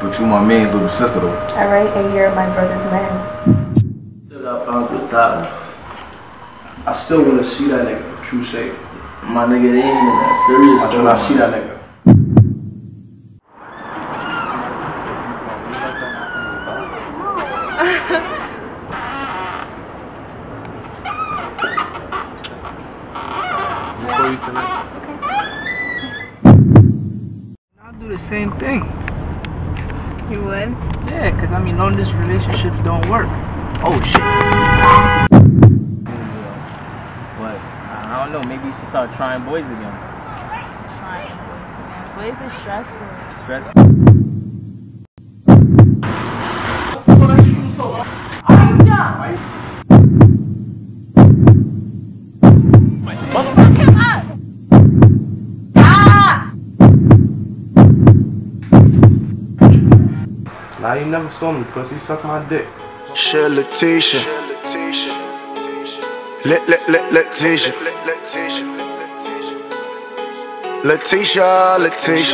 But you my man's little sister though. Alright, and you're my brother's man. Still got problems with Tyler. I still want to see that nigga. True say. My nigga, they ain't even that serious. I do not see that nigga. I'll do the same thing. You would? Yeah, because I mean, long distance relationships don't work. Oh shit. But I don't know, maybe you should start trying boys again. Trying boys again. Boys is stressful. Stressful. Now you never saw me, pussy. Suck my dick. Shit, Letitia. Letitia. Letitia, Letitia.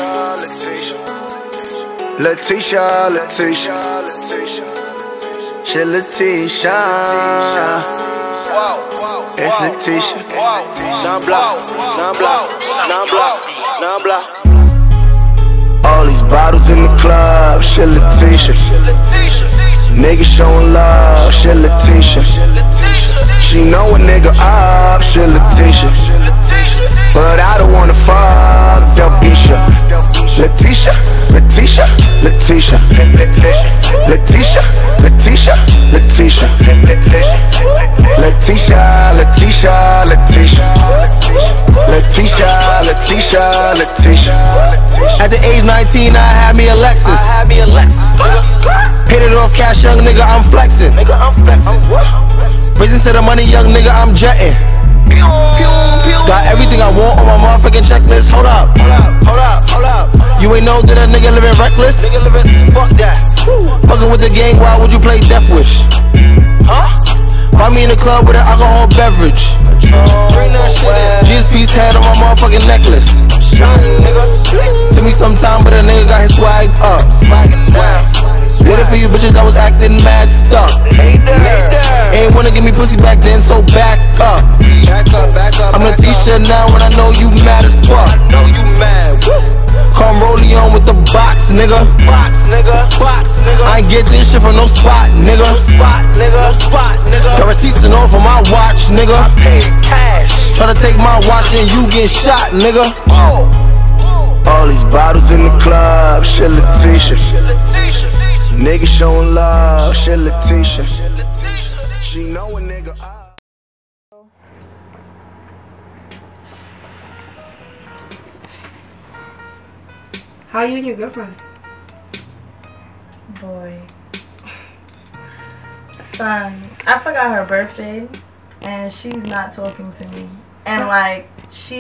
Letitia, Letitia. Shit, Letitia. It's Letitia. Non block. All these bottles in the club, shit Letitia. Niggas showing love, shit Letitia. She know a nigga up, shit Letitia. But I don't wanna fuck the bitch. Letitia, Letitia, Letitia. Letitia, Letitia, Letitia. Letitia, Letitia, Letitia. Letitia, Letitia, Letitia. At the age 19, I had me a Lexus. Hit it off cash, young nigga, I'm flexing. Raising to the money, young nigga, I'm jetting. Got everything I want on my motherfucking checklist. Hold up. You ain't know that a nigga living reckless? Fuck that. Fucking with the gang, why would you play Death Wish? Find me in the club with an alcohol beverage. GSP's head on my motherfucking necklace. Took me some time, but a nigga got his swag up. Did it for you bitches that was acting mad stuck. Ain't wanna give me pussy back then, so back up. I'm Letitia now when I know you mad as fuck. Come rolling on with the box, nigga. I ain't get this shit from no spot, nigga. Got receipts and all for my watch, nigga. Try to take my watch and you get shot, nigga. All these bottles in the club, shit Letitia. Niggas showing love, shit Letitia. She know a nigga up. How you and your girlfriend? Boy. Son, I forgot her birthday and she's not talking to me. And like,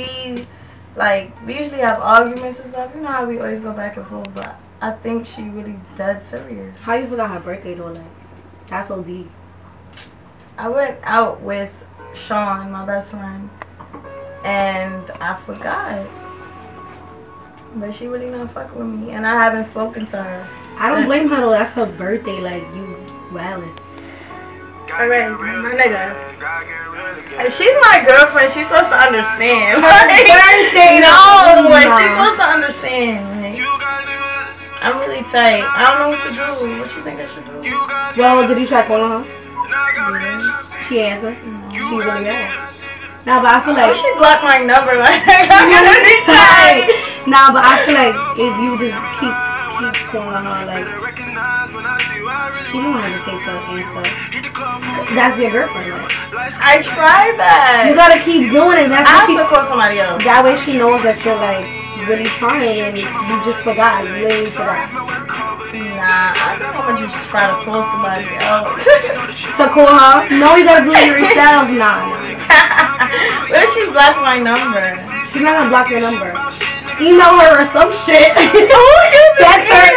we usually have arguments and stuff. You know how we always go back and forth, but I think she really dead serious. How you forgot her birthday though? Like, that's OD. I went out with Sean, my best friend, and I forgot. But she really not fucking with me, and I haven't spoken to her. I don't blame her though. That's her birthday. Like, you wildin'. Alright, my nigga. And she's my girlfriend. She's supposed to understand. Birthday, no, like she's supposed to understand. Like, I'm really tight. I don't know what to do. What you think I should do? Well, did you try calling her? Yeah. She answered. She really mad. Nah, but I feel like she blocked my number. Like, I'm gonna be tight. Nah, but I feel like if you just keep calling her, like, she don't hesitate to answer. That's your girlfriend, right? I tried that. You gotta keep doing it. That's I have to call somebody else. That way she knows that you're like really trying and you just forgot. You literally forgot. Nah, I just want you to try to call somebody else. To call her? No, you gotta do it yourself. Nah. What if she blocked my number? She's not gonna block your number. Email her or some shit. Text her.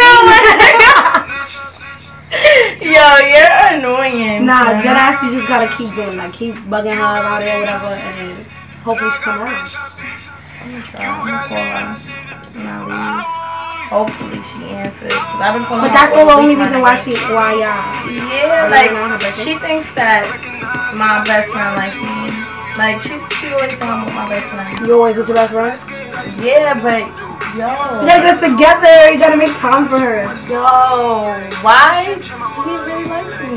Yo, you're annoying. Nah, deadass, you just gotta keep doing, like, keep bugging her about it or whatever, and hopefully she come around. I'm gonna try. I'm gonna call her. And I'll leave. hopefully she answers. Cause I've been calling But her that's the all only week, reason my why nigga. y'all. Yeah, like she thinks that my best friend like me. Like she always say I'm with my best friend. You always with your best friend? Yeah, but yo. You gotta get together. You gotta make time for her. Yo, why? He really likes me.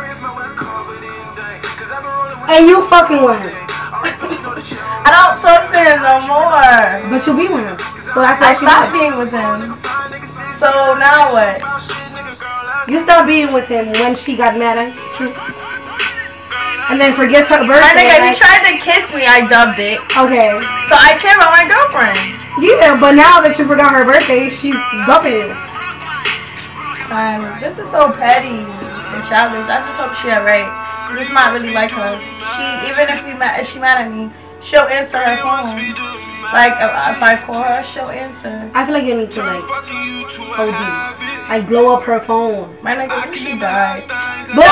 And you fucking with him. I don't talk to him no more. But you be with him. So that's I why she stopped like. being with him. So now what? You stopped being with him when she got mad at you. And then forgets her birthday. My nigga, like, he tried to kiss me, I dubbed it. okay. So I care about my girlfriend. Yeah, but now that you forgot her birthday, she's dumping you. This is so petty and childish. I just hope she alright. This not really like her. She, even if she mad at me, she'll answer her phone. Like if I call her, she'll answer. I feel like you need to like OD. Like blow up her phone. My nigga, she died. Boy,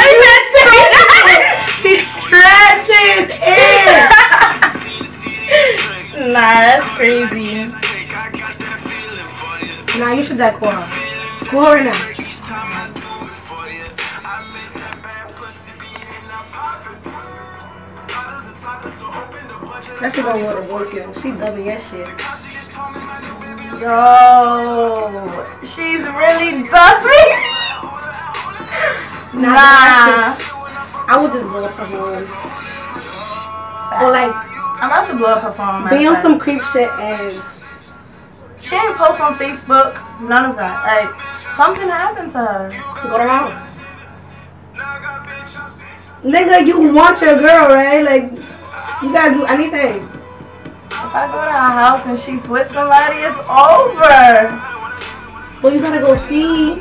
She's stretching it. Nah, that's crazy. nah, you should call her. Call her right now. That shit gonna go to voicemail. She dubbing that shit. Yo, she's really dubbing. Nah. I would just blow up her phone. Or like, I'm about to blow up her phone. be on some creep shit and She ain't post on Facebook. None of that. Like, something happened to her. go to her house. Nigga, you want your girl, right? Like, you gotta do anything. If I go to her house and she's with somebody, it's over. Well, you gotta go see.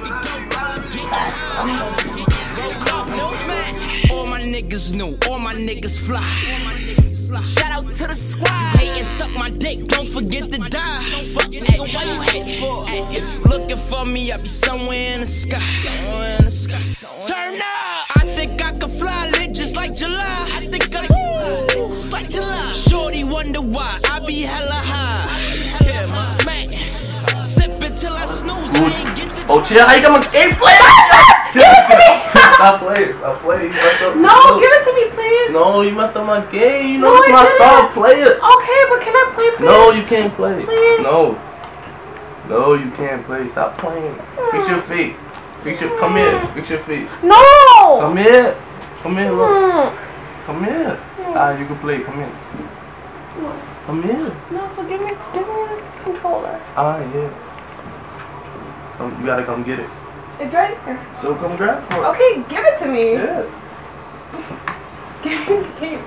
All my niggas new, all my niggas fly. Shout out to the squad. Hate and suck my dick, don't forget to die. Ay, why you hate for? Ay, if you looking for me, I'll be somewhere in the sky. Turn up. I think I could fly lit just like July. I think I could just like July. Shorty wonder why I be hella high. Yeah, my smack. Sip until I snooze. I ain't get the Oh, chill. How you got my game play? Stop playing. Stop playing. You messed up. No, give it to me, please. No, you messed up my game. You know No, it's I my didn't. style. Play it. Okay, but can I play, please? No, you can't play. Please. No. No, you can't play. Stop playing. Fix your face. Fix your. Come here. Fix your face. No. Come here. Come here. Look. Come here. You can play. Come here. Come here. No, so give me the controller. Yeah. Come, you gotta come get it. It's right here. So come grab for it. Okay, give it to me. Yeah. Give me the game.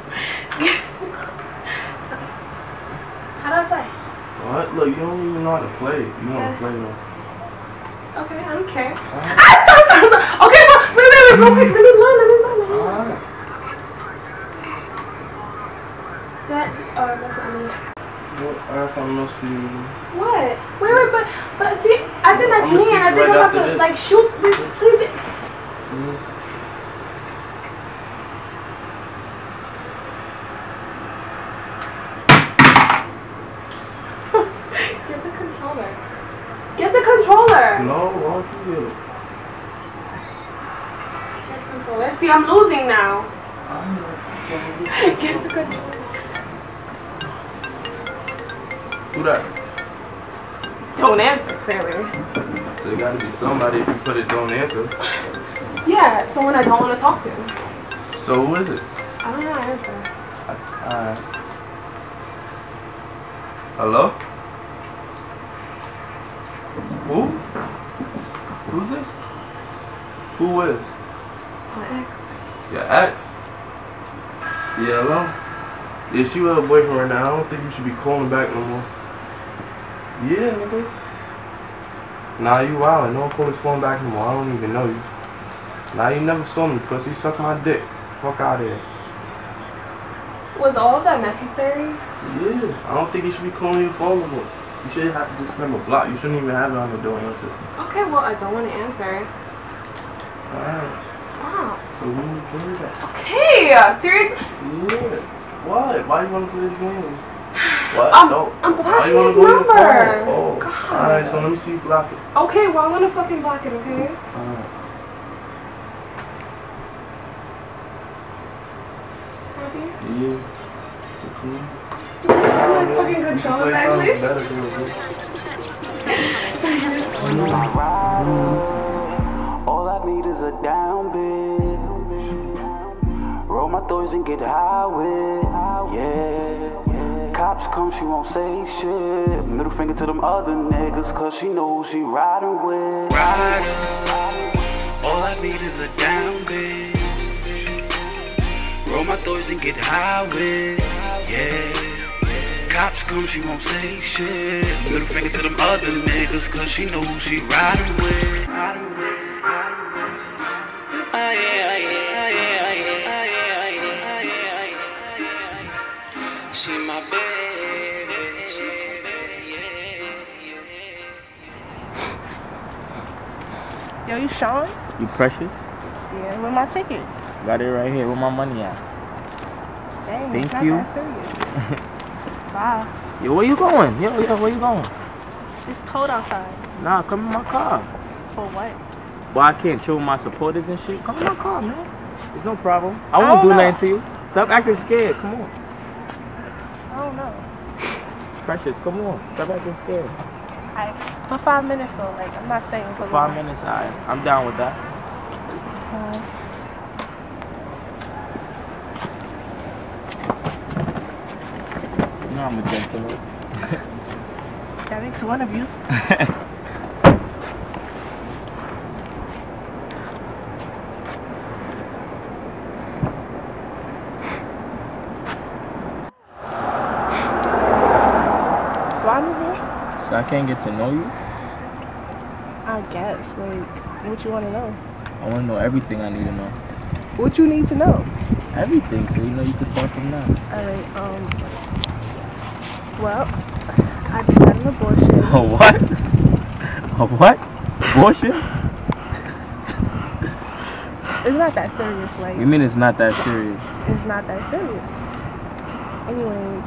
How do I play? What? Look, you don't even know how to play. You want to play though. Okay, I don't care. Okay, but wait, real quick. Let me learn. Alright. That's what I need. Well, I got something else for you. What? Wait, but see, I did that I'm to me, gonna and I teach think you I'm right about to after like this. shoot. Please. Get the controller. Get the controller. No, why don't you get it? Get the controller. See, I'm losing now. Get the controller. Who that? Don't answer, clearly. So you gotta be somebody if you put it don't answer. Yeah, someone I don't want to talk to. So who is it? I don't know how to answer. Hello? Who? Who's this? Who is? My ex. Your ex? Yeah, hello? Yeah, she with her boyfriend right now. I don't think you should be calling back no more. Yeah, nigga. Nah, you wildin'. No one call his phone back no more. I don't even know you. Nah, you never saw me, pussy. Suck my dick. Fuck out of here. Was all of that necessary? Yeah, I don't think you should be calling your phone no more. You should have to just remember block. You shouldn't even have it on the door answer. Okay, well, I don't want to answer. Alright. Stop. So when you play that? Okay, seriously? Yeah. What? Why you want to play these games? What? I'm Why blocking you wanna his go to your number. phone? Oh, God. alright, so let me see you block it. Okay, well I'm gonna fucking block it, okay? Alright. Happy? Yeah. So cool. I'm like fucking controlling actually. Better than it. All I need is a down bit. Roll my thoughts and get high with. Yeah. Cops come, she won't say shit. Middle finger to them other niggas, cause she know who she riding with. All I need is a down bit. Roll my thoughts and get high with. Yeah. Cops come, she won't say shit. Middle finger to them other niggas, cause she know who she riding with. She my baby. Yo, you Sean? You precious? Yeah, with my ticket. Got it right here. Where my money at? Dang, Thank it's not you. that serious. Bye. Yo, where you going? Yo, where you going? It's cold outside. Nah, come in my car. For what? Well, I can't show my supporters and shit. Come in my car, man. There's no problem. I won't don't do know. nothing to you. Stop acting scared. Come on. I don't know. Precious, come on. Stop acting scared. For 5 minutes though, like I'm not staying for 5 minutes, alright. I'm down with that. You know I'm a gentleman. That makes one of you. Why am I here? So I can't get to know you? I guess. Like, what you want to know? I want to know everything I need to know. What you need to know? Everything, so you know you can start from now. Alright, well, I just had an abortion. A what? A what? Abortion? It's not that serious, like, You mean it's not that serious? it's not that serious. Anyways,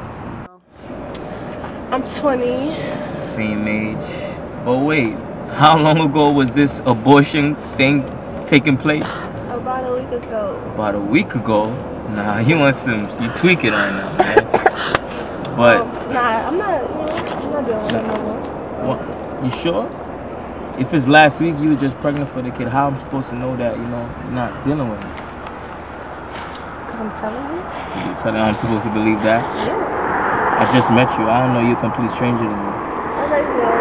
I'm 20. Same age. But wait, how long ago was this abortion thing taking place? About a week ago. About a week ago? Nah, you tweaking right now, man. But, Nah, I'm not doing that no more. So. what, you sure? If it's last week, you were just pregnant for the kid, how am I supposed to know that, you're not dealing with it? Cause I'm telling you? You're telling me I'm supposed to believe that? Yeah. I just met you. I don't know, you're a complete stranger to me. Alright, well,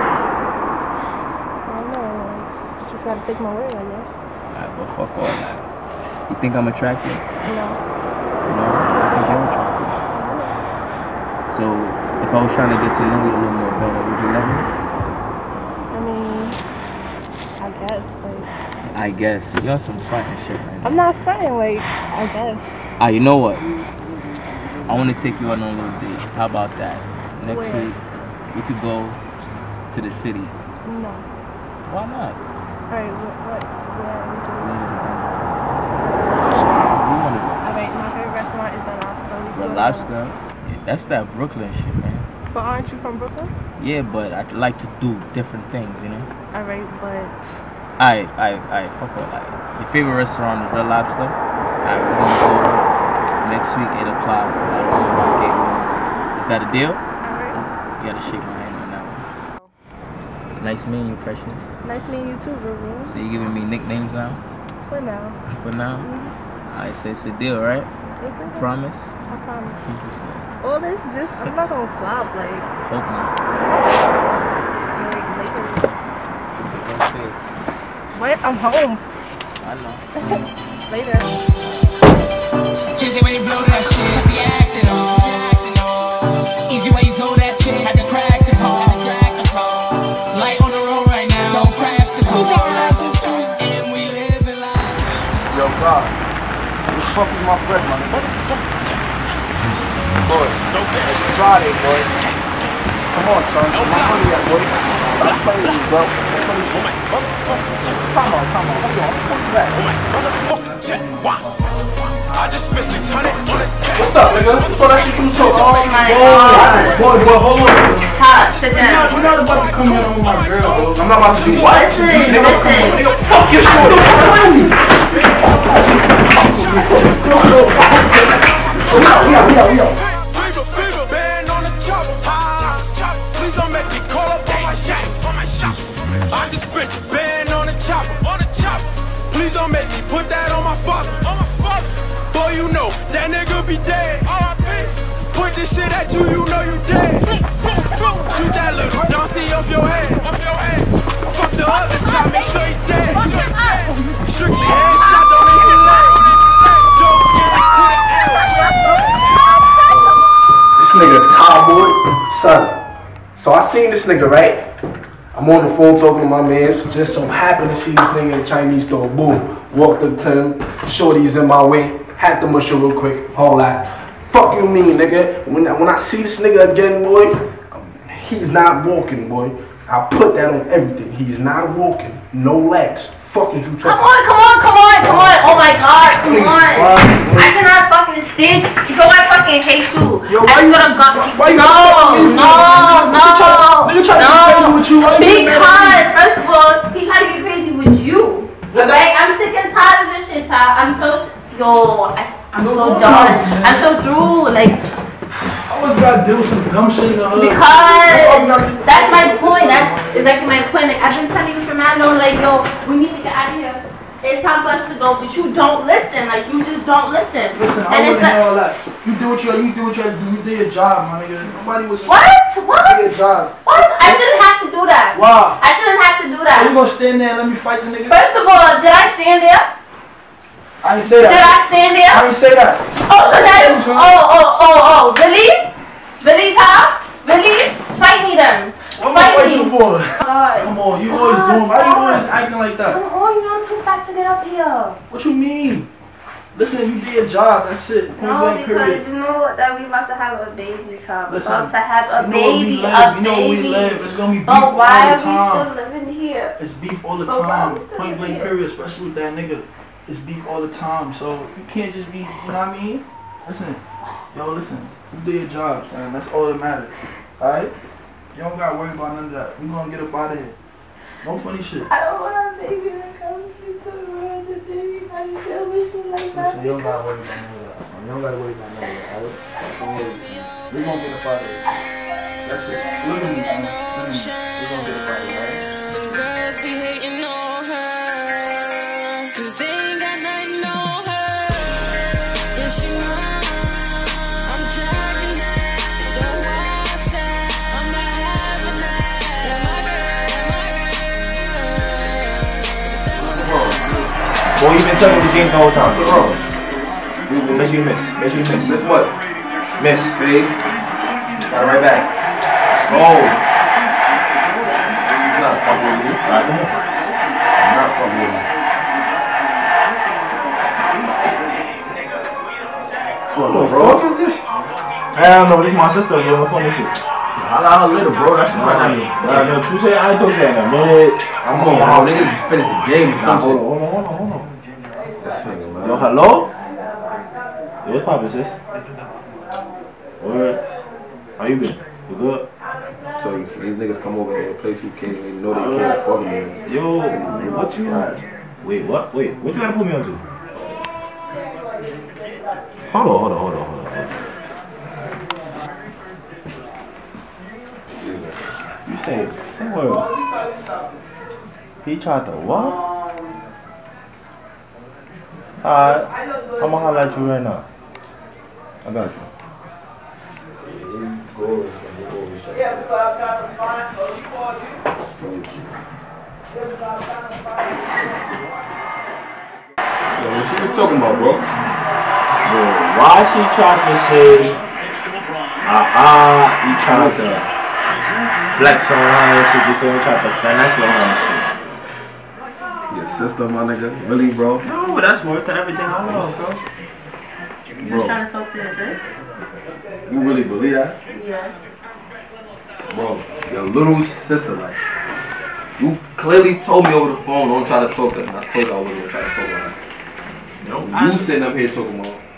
I don't know. You just gotta take my word, I guess. Alright, well, fuck all that. You think I'm attractive? No. No, I think you're attractive. So, if I was trying to get to know you a little more better, would you love me? I mean, I guess, like. I guess. You're on some frontin' shit right now. I'm not fronting, like, I guess. Ah, you know what? I want to take you on a little date. How about that? Next Where? week, we could go to the city. No. Why not? Alright, what? We want to Alright, my favorite restaurant is a Lobster. We go. go Red to- Lobster? Yeah, that's that Brooklyn shit, man. But aren't you from Brooklyn? Yeah, but I'd like to do different things, you know? Alright, but Alright, fuck all that. Your favorite restaurant is Red Lobster? Alright, we're gonna go next week, 8 o'clock. I don't know about Gate 1. Is that a deal? alright. You gotta shake my hand on that one. Nice meeting you, Precious. Nice meeting you too, Ruru. So you giving me nicknames now? For now. For now? Alright, so it's a deal, right? Is it? Promise? I promise. Interesting. All this just, I'm not gonna flop, like Hope not. later. Don't say it. What? I'm home. I know. Later. Cheesy way you blow that shit, cause he acting on. Easy way you sold that shit, had to crack the car. Light on the road right now, don't crash the car. And we living life. Yo, God. Who the fuck is my friend, man? Boy, it's Friday, boy. Come on, son. Where's my money at, boy? Stop playing with me, bro. Come on. Hold on. Come back. I just spent 600 on a text. What's up, nigga? What's all that shit you so? Oh my God. Boy, hold on. Todd, sit down. We're not about to come here with my girl, bro. I'm not about to do what? Listen, Nigga, listen. nigga, fuck your shorty. We out. Band on the chopper. Please don't make me call up on my shots. I just spent the band on the chopper. Please don't make me put that on my father. Boy, you know that nigga be dead. Put this shit at you, you know you dead. Shoot that little Doncy off your head. Fuck the other side, make sure he dead. Strictly headshot, don't even leg. Don't give it to the L. This nigga Tom boy, son. So I seen this nigga, right? I'm on the phone talking to my mans. Just so happened to see this nigga in the Chinese store. Boom. Walked up to him. Shorty's in my way. Had to mush her real quick. All that. Fuck you mean, nigga? When I see this nigga again, boy, he's not walking, boy. I put that on everything. He's not walking. No legs. Fuck is you talking? Come on. Oh my God, come on. I cannot fucking stand you. So I fucking hate you. Yo, I swear to God. Why you Nigga trying to get crazy with you. Because, first of all, he's trying to get crazy with you. Right? I'm sick and tired of this shit, Ty. I'm so done. I'm so through. Like, I always gotta deal with some dumb shit in the hood. because that's my point. That's exactly my point. Like, I've been telling you for man, like, yo, we need to get out of here. It's time for us to go, but you don't listen. Like, you just don't listen. Listen, I wasn't hear all that. You do what you had to do. You did your job, my nigga. Nobody was. What? You did your job. What? I shouldn't have to do that. Why? I shouldn't have to do that. Are you gonna stand there and let me fight the nigga? First of all, did I stand there? I didn't say that. Did I stand there? I didn't say that. Oh, so that. Really, Tom? Really? Fight me then. What am I fighting you for? God. Come on, you always doing. Why you always acting like that? Come on, you know I'm too fat to get up here. What you mean? Listen, you did your job. That's it. Point No, blank, because period. you know that we about to have a baby, Tom. We're Listen, about to have a you know where we baby, live. You know where we live. It's gonna be beef But all why the are we time. still living here? It's beef all the But why are we time. still Point blank, here? period. Especially with that nigga. It's beef all the time. So you can't just be. You know what I mean? Listen, listen. You did your job, man. That's all that matters. All right? You don't gotta worry about none of that. We gonna get up out of here. No funny shit. I don't want a baby to come to the world today. I just feel wishing like that. Listen, you don't gotta worry about none of that. You don't gotta worry about none of that. Alright? We gonna get up out of here. That's it. Look at me, man. We gonna get up out of here, alright? Them girls be hating on her, 'cause they ain't got nothing on her. Yeah, she mine. I'm jacking that. Don't watch that. I'm not having that. That my girl. Boy, you been telling the game the whole time. What's wrong? Make sure you miss. Make sure you miss. Miss what? Miss. Fade. Got it right back. Oh. I'm not fucking with you. Alright, come on. I'm not fucking with you. What, bro? What is this? I don't know. This is my sister, bro. What funny shit? I got her later, bro. That's right now. You say I ain't told you that, man. I'm on how niggas finish the game or some shit. Hold on. This nigga, man. Yo, hello? Yo, what's poppin', sis? Word. How you been? You good? I tell you, these niggas come over here and play 2K and they know they can't fuck me. Yo, what you? Wait, what? Wait, what you gotta put me onto? Hold on. You say what? He tried to what? Alright, I'm gonna holler at you right now. I got you. Yo, what she was talking about, bro? Bro, why she tried to say, you tried to flex on her and shit, you feel me? Tried to finesse on her and shit. Your sister, my nigga. Really, bro? No, but that's worth everything I love, bro. You trying to talk to your sis? You really believe that? Yes. Bro, your little sister, like, you clearly told me over the phone, don't try to talk to her. I told you I wasn't gonna try to talk to her. No, You sitting up here talking about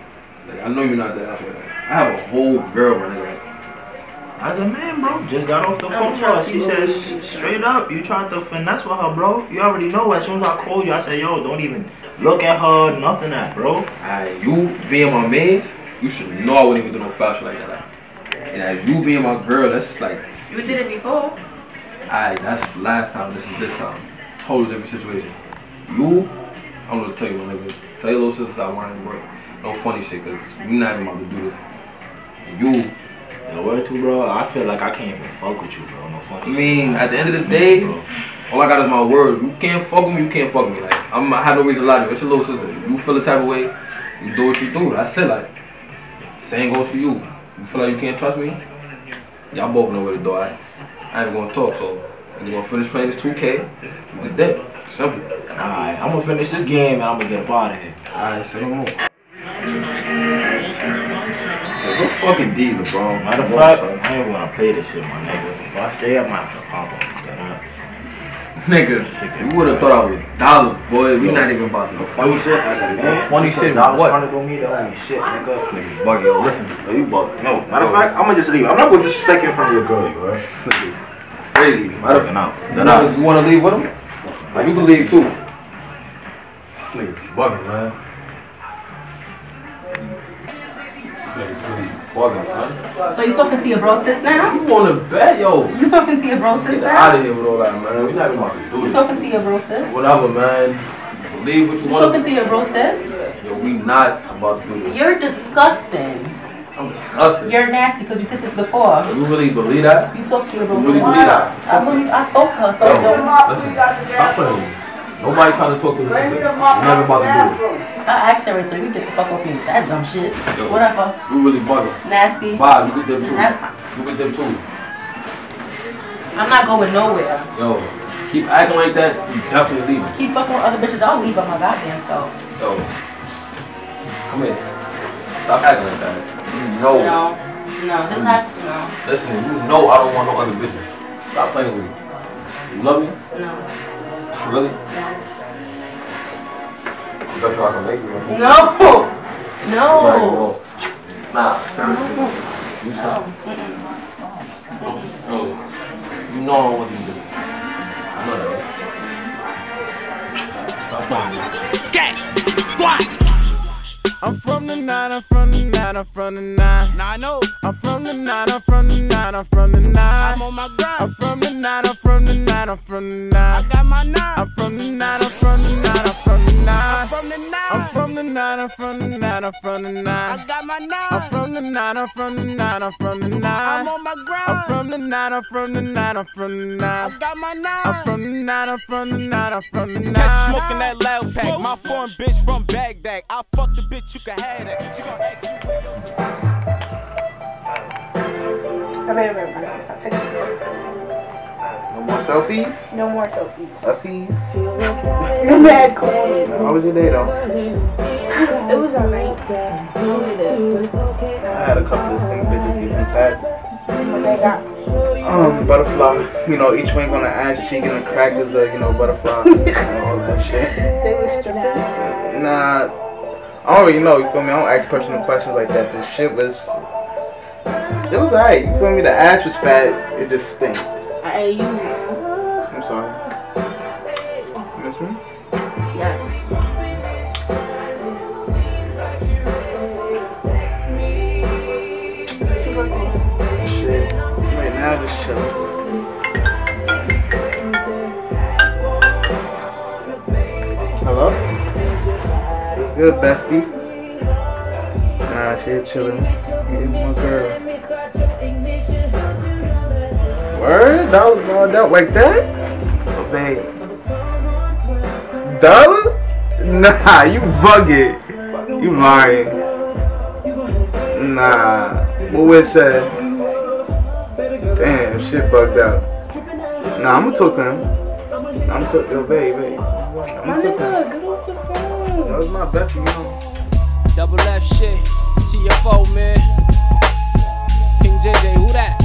Like, I know you're not that out there. Like, I have a whole girl, my nigga. As a man, bro, just got off the phone call. She said straight up, you tried to finesse with her, bro. You already know. As soon as I called you, I said, yo, don't even look at her, nothing that, bro. Alright, you being my man, you should know I wouldn't even do no foul shit like that. Like, and as you being my girl, that's like. You did it before. Alright, that's last time. This is this time. Totally different situation. You, I'm gonna tell you, my nigga. Tell your little sister stop whining, bro. No funny shit, cause we not even about to do this. And you. The word too, bro. I feel like I can't even fuck with you, bro. No funny. I mean, at the end of the day, all I got is my word. You can't fuck with me. You can't fuck with me. Like I have no reason to lie to you. It's your little sister. You feel the type of way, you do what you do. That's it. Like same goes for you. You feel like you can't trust me. Y'all both know where the door. I ain't gonna talk. So we're gonna finish playing this 2K. You did that. Simple. Alright, I'm gonna finish this game and I'm gonna get up out of here. Alright, say no more. Go fucking dealer, bro. Matter of fact, I ain't wanna play this shit, my nigga. If I stay up, I have to pop up. Nigga, you would've thought I was dollars, boy. We not even about to. Funny shit, as a man. Funny shit, what? Trying to go meet the only shit, nigga. This nigga's bugging. Yo, listen. Oh, you bugging. No, matter of fact, I'm gonna just leave. I'm not gonna disrespect you in front of your girl, you right? This nigga's crazy. You wanna leave with him? Like, you can leave too. This nigga's bugging, man. So you talking to your bro sis now? You wanna bet, yo? You talking to your bro sis Get now? out of here with all that, man. We not even about to do You this. talking to your bro sis? Whatever, man. Believe what you You want. talking to your bro sis? Yo, we not about to do this. You're disgusting. I'm disgusted. You're nasty because you did this before. You really believe that? You talk to your bro You sis. really believe that? I spoke to her, so Yo, don't. listen, stop playing with me. Nobody trying to talk to this sister. You never about to do it. I asked her, so you get the fuck off me with that dumb shit. Yo, Whatever. You really bugging. Nasty. Bob, you get them too. You get them too. I'm not going nowhere. Yo, keep acting like that, you definitely leaving. Keep fucking with other bitches, I'll leave by my goddamn self. Yo, come here. Stop acting like that. You know. No, this happened. No. Listen, you know I don't want no other bitches. Stop playing with me. You love me? No. Really? You bet you I can make you. Right? No. No. Right, well, nah, seriously. You stop. No. You know I don't want you to do it. I know that. Squat. Gang. Squat. I'm from the 9, I'm from the 9, I'm from the 9. Nah, I know. I'm from the 9, I'm from the 9, I'm from the 9. I'm on my grind. I'm from the 9, I'm from the 9, I'm from the 9. I got my 9. I'm from the 9, I'm from the 9, I'm from the 9. I'm from the 9. I'm from the 9, I'm from the 9, I'm from the 9. I got my 9. I'm from the 9, I'm from the 9, I'm from the 9. I'm on my grind. I'm from the 9, I'm from the 9, I'm from the 9. I got my 9. I'm from the 9, I'm from the 9, I'm from the 9. Catch smoking that loud pack. My foreign bitch from Baghdad. I fuck the bitch, you can have that. She gon' ask you where your No more selfies? No more selfies. Ussies? You're mad corny. How was your day though? It was alright. How was your day? I had a couple of stink bitches get some tats. What they got? Butterfly. You know, each wing on the ass cheek and the crack is the, you know, butterfly. And all that shit. They was stripping. Nah, I don't really know, you feel me? I don't ask personal questions like that. This shit was, it was alright, you feel me? The ass was fat, it just stank. You. I'm sorry. You miss me? Yes. Shit. Right now, just chilling. Hello? What's good, bestie? Nah, she chilling. You my girl. Word? That like that? Oh, babe. Dollars? Nah, you bugging. You lying. Nah. What would it say? Damn, shit bugged out. Nah, I'm gonna talk to him. I'm talking, yo, babe. I'm gonna talk to him. Get off the phone. That was my bestie, you know. Double F shit. TFO, man. King JJ, who that?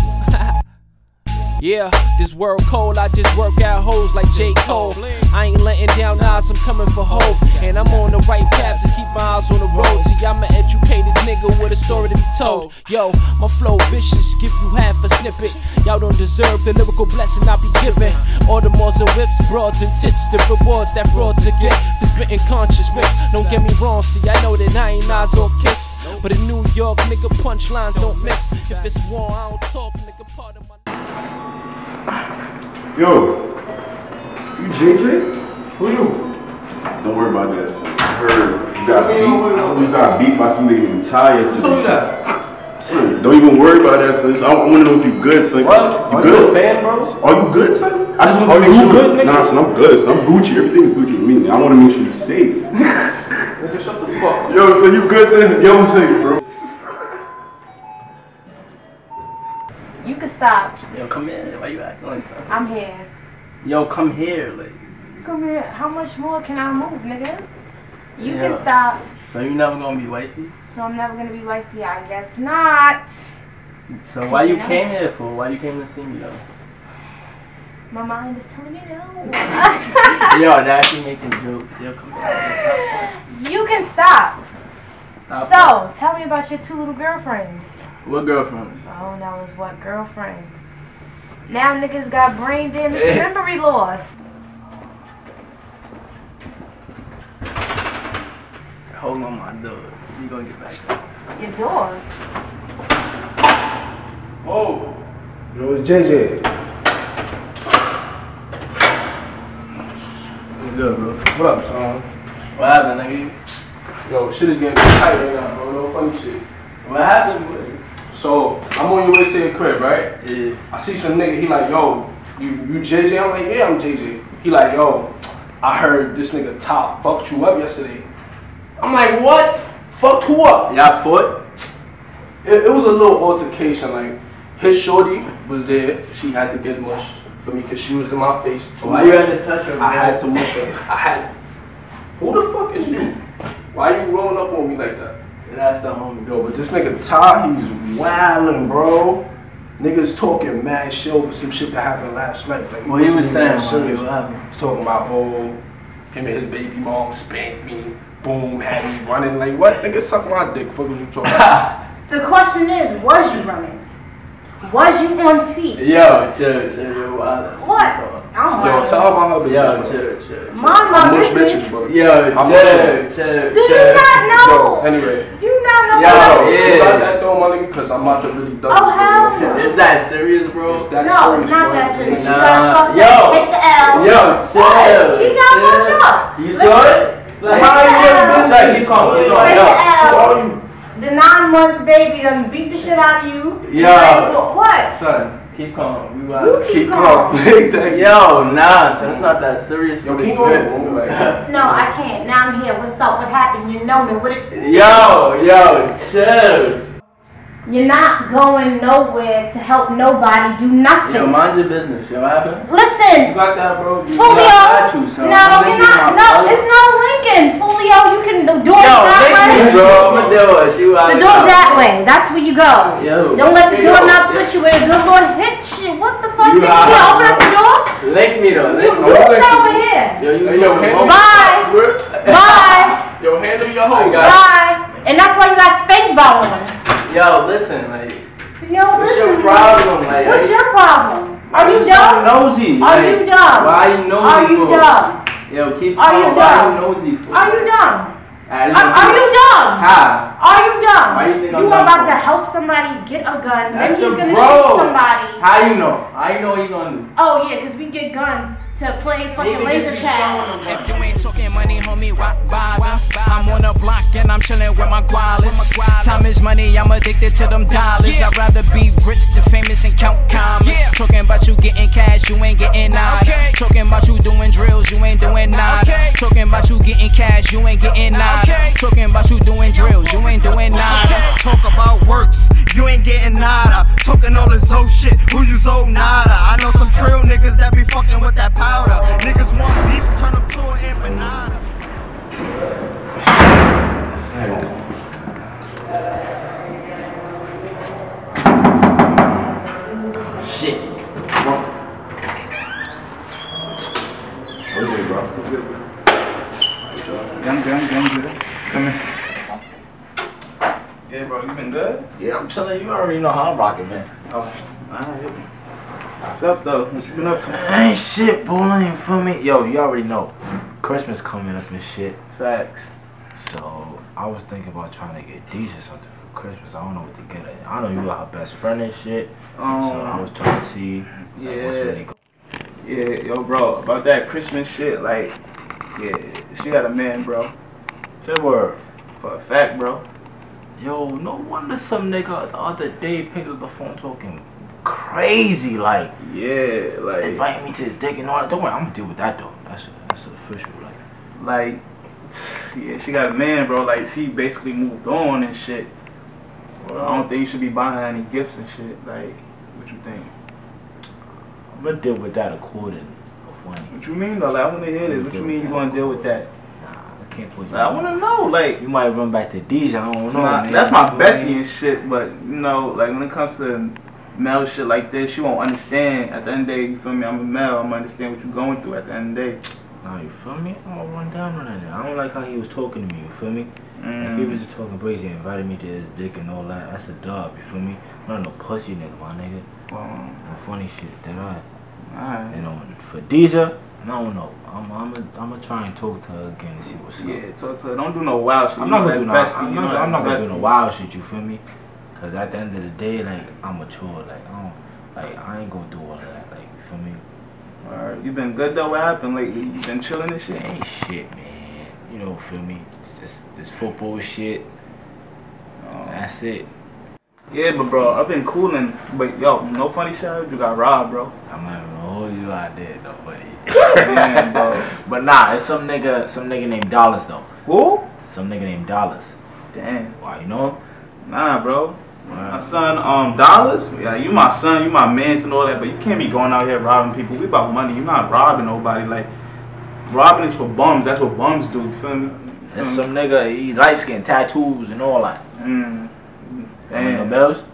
Yeah, this world cold, I just work out hoes like J. Cole. I ain't letting down, nah, realize I'm coming for hope, and I'm on the right path to keep my eyes on the road. See, I'm an educated nigga with a story to be told. Yo, my flow vicious, give you half a snippet. Y'all don't deserve the lyrical blessing I be giving. Audemars and whips, broads and tits, the rewards that frauds to get for spitting conscious mix. Don't get me wrong, see, I know that I ain't Nas or Kiss, but in New York, nigga, punchlines don't miss. If it's war, I don't talk, nigga, part of my... Yo, you JJ? Who you? Don't worry about that, son. I heard you got beat by somebody in Thai yesterday. Who told you that? Son, don't even worry about that, son. I want to know if you good, son. What? You good? You a fan, bro? Are you good, son? I just want to make sure. Good, nigga? Nah, son, I'm good, son. I'm Gucci. Everything is Gucci with me. I want to make sure you're safe. Nigga, shut the fuck up. Yo, son, you good, son? Yo, I'm saying, bro. You can stop. Yo, come here. Why you acting like that? I'm here. Yo, come here, like. Come here. How much more can I move, nigga? You Yeah. can stop. So you never gonna be wifey? So I'm never gonna be wifey. I guess not. So why you came here for? Why you came to see me though? My mind is telling me no. Yo, now she making jokes. Yo, come here. You can stop. Stop. So, tell me about your two little girlfriends. What girlfriend? Oh, that was what? Girlfriends. Now niggas got brain damage Hey. and memory loss. Hold on my door. You gonna get back up. Your door. Oh. Yo, it's JJ. What's good, bro? What up, son? What happened, nigga? Yo, shit is getting tight right now, bro. No funny shit. What happened, bro? So, I'm on your way to your crib, right? Yeah. I see some nigga, he like, yo, you JJ? I'm like, yeah, I'm JJ. He like, yo, I heard this nigga Top fucked you up yesterday. I'm like, what? Fucked who up? Y'all fought? It was a little altercation, like, his shorty was there. She had to get mushed for me because she was in my face too Why much. you had to touch her, I man? had to mush her. I had. Who the fuck is you? Why you rolling up on me like that? That's the homie. Yo, but this nigga Ty, he's wildin', bro. Niggas talking mad shit over some shit that happened last night. Like, What he was wasn't even saying, serious. what happened? He's talking about, oh, him and his baby mom spanked me. Boom, had me running. Like, what? Nigga, suck my dick. Fuck was you talking about? The question is, was you running? Was you on feet? Yo, chill, yo, wild. What? I'm Yo, wild. tell her about her business. Yo, chill. Mind my I'm mush business. bitches, bro. Yo, chill. Do you not know? Yo, anyway. Do you not know Yo, what You yeah. got that though, my nigga? Because I'm about to really dump Oh, this hell nigga. no. Is that serious, bro? It's that No, serious, it's not bro. that serious. You Nah. gotta fucking Yo. take the L. Yo, What? chill. He got fucked up. You Listen, saw it? Like, Take how the you L. ever do that? Keep calm, keep calm. Take Yo, the L. Yo, The 9 months baby done beat the shit out of you. Yo. What? son, keep calm. We You wild. keep calm. calm. Exactly. Yo, nah, son, it's not that serious. Yo, can you go Good. home? Like, No, I can't. Now I'm here. What's up? What happened? You know me. What it? Yo, chill. You're not going nowhere to help nobody do nothing. Yo, mind your business. Yo, what happened? You Listen, got that, bro? You Fulio. got you, son. No, I'm you're thinking not. about No, other- it's not Lincoln. Fulio, you can. The door's Yo, that link way. me, bro. I'm a deal with you. The door's that way. That's where you go. Yo. Don't let the Hey, door yo. not split you with a good Lord hit you. What the fuck? You Did you out. open up the door? Link me, though. Link me. You stay over here. Yo, you Hey, yo, handle Bye. Bye. Yo, handle your I hoe. got Bye. And that's why you got spanked by one. Yo, listen, like, Yo, what's listen. your problem? Like, What's your problem? Are you so dumb? nosy? Are Like, you dumb? Why you nosy Are you for? dumb? Yo, keep Are you calm. Why dumb? you nosy for? Are you dumb? Are Are you dumb? How? Are you dumb? Why you think I'm You dumb are about for? to help somebody get a gun, That's then he's the gonna bro. shoot somebody. How you know? How you know what he gonna do? Oh yeah, because we get guns to play fucking laser tag. If you ain't talking money, homie, why bother? I'm on the block and I'm chilling with my gualas. Time is money, I'm addicted to them dollars. I'd rather be rich than famous and count commas. Talking about you getting cash, you ain't getting nada. Talking about you doing drills, you ain't doing nada. Talking about you getting cash, you ain't getting nada. Talking about you doing drills, you ain't doing nada. Talk about works, you ain't getting nada. Talking all this old shit, who you so nada. I know some trill niggas that be fucking with that powder. Niggas want beef, turn them to an empanada. Shit. Okay, bro. What's good, bro? sure. Yeah, I'm good. Come here. Yeah, bro, you been good? Yeah, I'm chilling. You already know how I'm rocking, man. Oh, alright. What's up, though? What you been up to? Ain't shit, bullying, you feel me? Yo, you already know. Christmas coming up and shit. Facts. So, I was thinking about trying to get Deja something for Christmas. I don't know what to get her. I know you got her best friend and shit. So, I was trying to see like, what's really going. Yeah, yo, bro, about that Christmas shit, like, yeah, she got a man, bro. Say word. For a fact, bro. Yo, no wonder some nigga the other day picked up the phone talking crazy, like, yeah, like, inviting me to his dick and all that. Don't worry, I'm gonna deal with that though. That's official, like, yeah, she got a man, bro. Like, she basically moved on and shit. Well, I don't think you should be buying her any gifts and shit. Like, what you think? I'm gonna deal with that according to money. What you mean though? Like, I wanna hear this. What you mean you gonna deal with that? I can't put you. Like, I wanna know. Like, you might run back to Deja. I don't know. Nah, Man. that's my bestie and shit. But you know, like when it comes to male shit like this, she won't understand. At the end of the day, you feel me? I'm a male. I'm gonna understand what you're going through. At the end of the day. Nah, you feel me? I'm gonna run down on that. I don't like how he was talking to me. You feel me? If he was just talking crazy and invited me to his dick and all that, that's a dub. You feel me? I'm not no pussy nigga, my nigga. No funny shit that I. Alright. You know, for Deja, I don't know. I'm gonna try and talk to her again and see what's up. Yeah, talk to her. Don't do no wild shit. I'm not gonna do no. bestie, I'm not gonna do no wild shit. You feel me? Cause at the end of the day, like I'm mature. Like I ain't gonna do all of that. Like you feel me? Alright, you been good though? What happened lately? You been chilling and shit? Ain't shit, man. You know, feel me? It's just this football shit. That's it. Yeah, but bro, I've been cooling. But yo, no funny shit. You got robbed, bro. I'm not even gonna hold you out there, though, buddy. Man, bro. But nah, it's some nigga named Dollars though. Who? Some nigga named Dollars. Damn. Why, you know him? Nah, bro. My son, Dollars. Yeah, you my son, you my mans and all that, but you can't be going out here robbing people. We about money. You not robbing nobody. Like, robbing is for bums. That's what bums do. You feel me? That's some nigga. He light skin, tattoos and all that. Damn. No bells?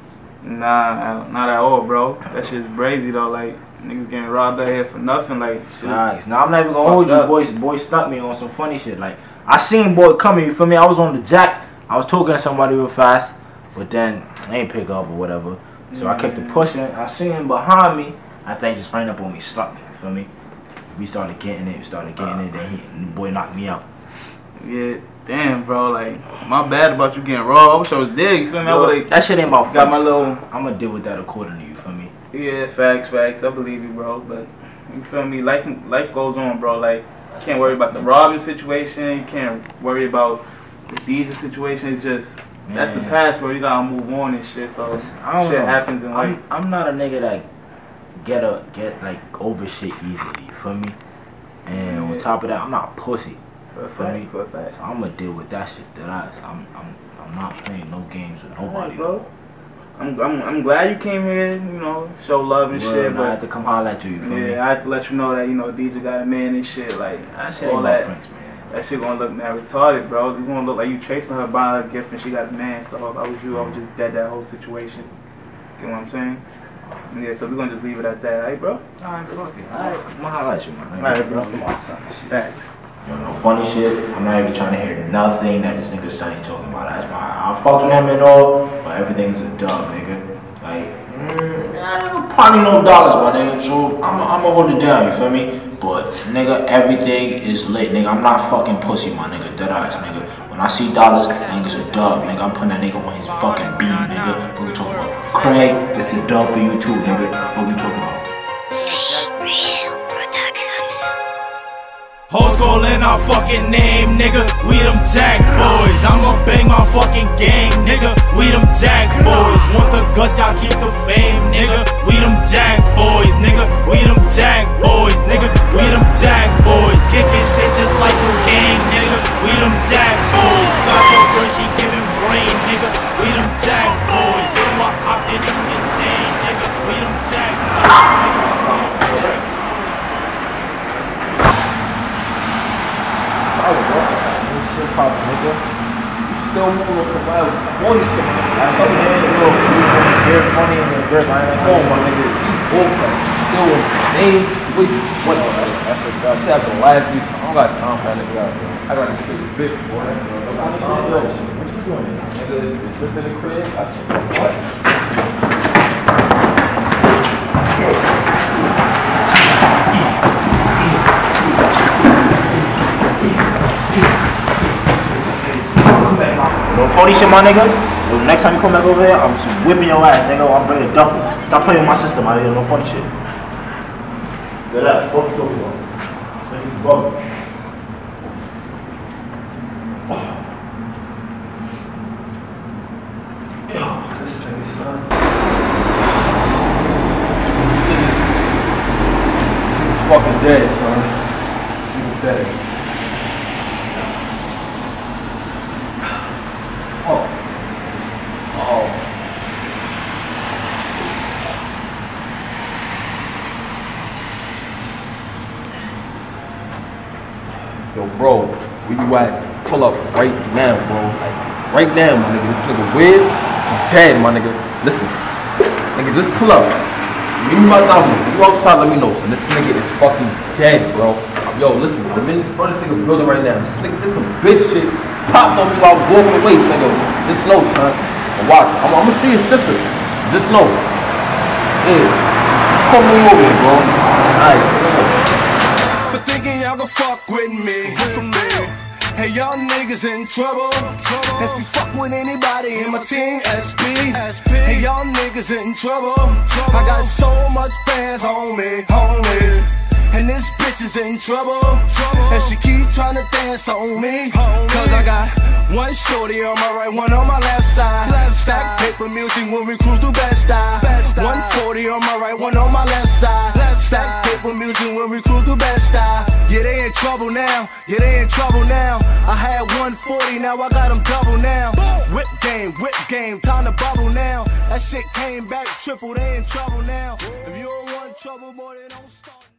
Nah, not at all, bro. That shit's crazy though. Like, niggas getting robbed out here for nothing. Like, shit. Nice. Now I'm not even gonna hold you, boy stuck me on some funny shit. Like, I seen boy coming. You feel me? I was on the jack. I was talking to somebody real fast, but then I ain't pick up or whatever. So I kept it pushing. I seen him behind me. I think he just ran up on me, stuck me. You feel me? We started getting it. Then the boy knocked me out. Yeah. Damn, bro, like, my bad about you getting robbed. I wish I was there, you feel me? Yo, that shit ain't about got my little. I'm gonna deal with that according to you, feel me? Yeah, facts. I believe you, bro. But you feel me? Life goes on, bro. Like, you can't worry about the robbing situation. You can't worry about the Deja situation. It's just that's the past, bro. You gotta move on and shit. So shit happens in life. I'm not a nigga that get like over shit easily. You feel me? And on top of that, I'm not a pussy. For me, for a fact. So I'm gonna deal with that shit. I'm not playing no games with nobody, bro. I'm glad you came here. You know, show love and shit. But I had to come holler at you. You feel me? I had to let you know that Deja got a man and shit. Like that shit ain't my friends, man. That shit gonna look mad retarded, bro. You gonna look like you chasing her, buying her a gift, and she got a man. So if I was you, I would just dead that whole situation. You know what I'm saying? Yeah, so we're gonna just leave it at that, alright, bro? Alright, fuck it. Alright, I'm gonna holler at you, man. Alright, bro. Come on, son. Thanks. No funny shit. I'm not even trying to hear nothing that this nigga Sonny talking about. That's why I fucked with him and all, but everything's a dub, nigga. Like, I don't probably no dollars, my nigga. So I'ma hold it down. You feel me? But nigga, everything is lit, nigga. I'm not fucking pussy, my nigga. Dead eyes, nigga. When I see dollars, nigga's a dub, nigga. I'm putting that nigga on his fucking beat, nigga. What we talking about? Craig, it's a dub for you too, nigga. What we talking about? Hoes calling our fucking name, nigga. We them Jack boys. I'ma bang my fucking gang, nigga. We them Jack boys. Want the guts, y'all keep the fame, nigga. We them Jack boys, nigga. We them Jack boys, nigga. We them Jack boys. Kicking shit just like the gang, nigga. We them Jack boys. Got your girl, she giving brain, nigga. We them Jack boys. So I opted to get stained, nigga. We them Jack boys, nigga. We them Jack boys. Shit pop, nigga. You still moving on some wild funny shit. That's how You're funny in the grip. I ain't home, my nigga. You bullcrap. Still in the same situation. What? That's a shit I can laugh you. I don't got time for that nigga out there. I got this shit big, boy. What you doing? Nigga, it's just in the crib. I said, what? No funny shit, my nigga. Yo, next time you come back over here, I'm just whipping your ass, nigga. I'm bringing a duffel. Stop playing with my sister, my nigga. No funny shit. Good luck. Fuck you talking about. Niggas is bugging. Yo, this nigga, son. This nigga's fucking dead, son. This nigga's dead. Yo, bro, where you at? Pull up right now, bro. Like, right now, my nigga. This nigga Wiz, he's dead, my nigga. Listen, nigga, just pull up. Give me my number. You outside, let me know, son. This nigga is fucking dead, bro. Yo, listen, I'm in front of this nigga building right now. This nigga did some bitch shit. Popped on me while I was walking away, son. Yo, just know, son. And watch, I'm gonna see his sister. Just know. Yeah. Just come me over here, bro. Alright. For thinking y'all gon' fuck with me. Hey, y'all niggas in trouble. If you fuck with anybody in my team, SP. Hey, y'all niggas in trouble. I got so much bands on me, homie. And this bitch is in trouble. And she keep trying to dance on me. Cause I got one shorty on my right, one on my left side. Stack paper music when we cruise through Bed-Stuy. 140 on my right, one on my left side. Stack paper music when we cruise through Bed-Stuy. Yeah, they in trouble now. Yeah, they in trouble now. I had 140, now I got them double now. Whip game, time to bubble now. That shit came back triple, they in trouble now. If you don't want trouble, boy, they don't stop.